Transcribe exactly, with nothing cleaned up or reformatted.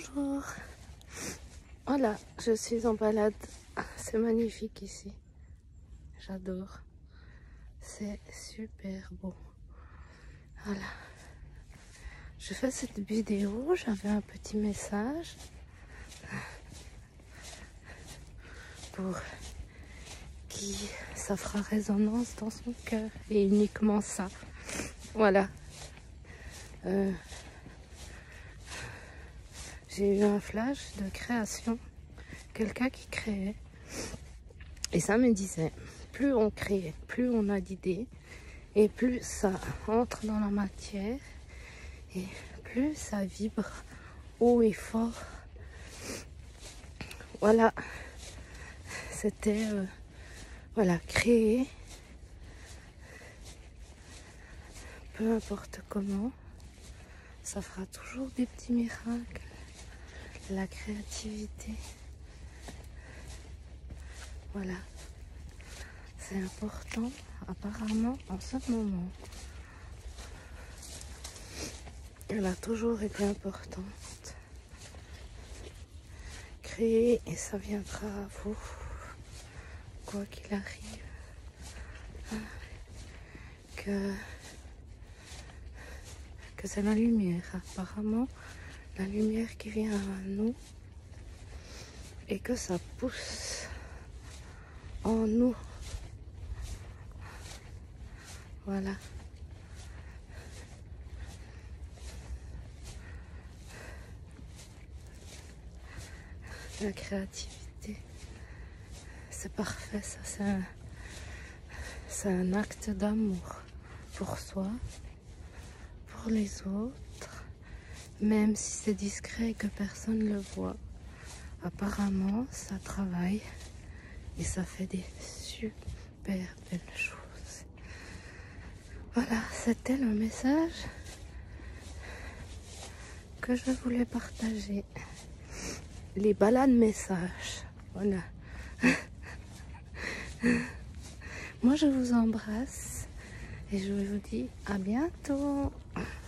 Bonjour. Voilà, je suis en balade. C'est magnifique ici. J'adore. C'est super beau. Voilà. Je fais cette vidéo. J'avais un petit message pour qui ça fera résonance dans son cœur. Et uniquement ça. Voilà. Euh, J'ai eu un flash de création. Quelqu'un qui créait. Et ça me disait, plus on crée, plus on a d'idées. Et plus ça entre dans la matière. Et plus ça vibre haut et fort. Voilà. C'était... Euh, voilà, créer. Peu importe comment. Ça fera toujours des petits miracles. La créativité. Voilà. C'est important, apparemment, en ce moment. Elle a toujours été importante. Créer et ça viendra à vous, quoi qu'il arrive. Que, que c'est la lumière, apparemment, la lumière qui vient à nous et que ça pousse en nous. Voilà. La créativité, c'est parfait, ça c'est un, c'est un acte d'amour pour soi, pour les autres, même si c'est discret et que personne ne le voit. Apparemment, ça travaille et ça fait des super belles choses. Voilà, c'était le message que je voulais partager. Les balades messages, voilà. Moi je vous embrasse et je vous dis à bientôt.